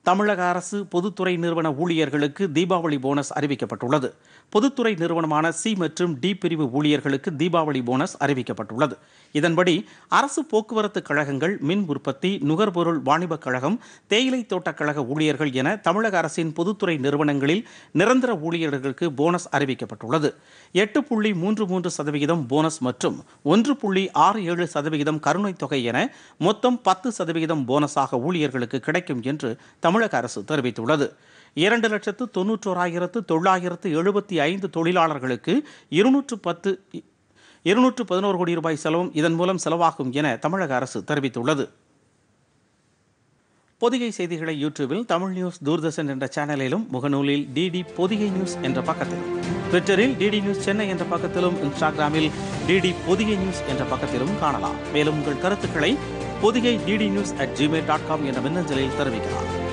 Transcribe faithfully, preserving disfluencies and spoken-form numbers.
தமிழக அரசு பொதுத்துறை நிறுவன ஊழியர்களுக்கு தீபாவளி போனஸ் அறிவிக்கப்பட்டுள்ளது. பொதுத்துறை நிறுவனமான சி மற்றும் டி பிரிவு ஊழியர்களுக்கு தீபாவளி போனஸ் அறிவிக்கப்பட்டுள்ளது. இதன்படி அரசு போக்குவரத்து கழகங்கள், மின் உற்பத்தி, நுகர்பொருள் வாணிபக் கழகம், தேயிலை தோட்டக் கழக ஊழியர்கள் என தமிழக அரசின் பொதுத்துறை நிறுவனங்களில் நிரந்தர ஊழியர்களுக்கு போனஸ் அறிவிக்கப்பட்டுள்ளது. எட்டு புள்ளி மூன்று மூன்று சதவிகிதம் போனஸ் மற்றும் ஒன்று புள்ளி ஆறு ஏழு சதவிகிதம் கருணைத் தொகை என மொத்தம் பத்து சதவிகிதம் போனஸாக ஊழியர்களுக்கு கிடைக்கும் என்று தமிழக அரசு தெரிவித்துள்ளது. இரண்டு லட்சத்து தொன்னூற்றோராயிரத்து தொள்ளாயிரத்து எழுபத்தி ஐந்து தொழிலாளர்களுக்கு இருநூற்று பத்து இருநூற்று பதினோரு கோடி ரூபாய் செலவும் இதன் மூலம் செலவாகும் என தமிழக அரசு தெரிவித்துள்ளது. பொதிகை செய்திகளை யூடியூபில் தமிழ் நியூஸ் தூர்தர்ஷன் என்ற சேனலிலும், முகநூலில் டிடி பொதிகை நியூஸ் என்ற பக்கத்திலும், ட்விட்டரில் டிடி நியூஸ் சென்னை என்ற பக்கத்திலும், இன்ஸ்டாகிராமில் டிடி பொதிகை நியூஸ் என்ற பக்கத்திலும் காணலாம். மேலும் உங்கள் கருத்துக்களை Podhigai DD news at Gmail dot com என்ற மின்னஞ்சலில் தெரிவிக்கலாம்.